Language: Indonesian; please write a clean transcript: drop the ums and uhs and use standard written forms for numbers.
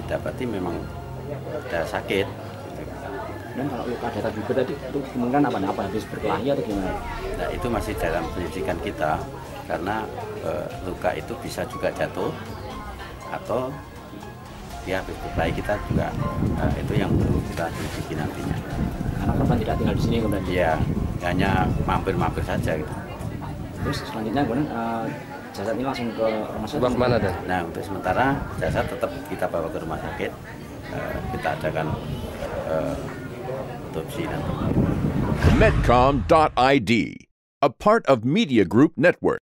didapati memang ada sakit. Dan kalau luka datar bibir tadi itu kemungkinan apa habis berkelahi atau gimana? Nah itu masih dalam penyelidikan kita karena luka itu bisa juga jatuh atau dia habis berkelahi, kita juga itu yang perlu kita selidiki nantinya. Karena korban tidak tinggal di sini kemudian? Iya, hanya mampir-mampir saja gitu. Terus selanjutnya kemudian jasad ini langsung ke rumah sakit mana dan? Nah untuk sementara jasad tetap kita bawa ke rumah sakit, kita adakan otopsi nanti. Medcom.id, a part of Media Group Network.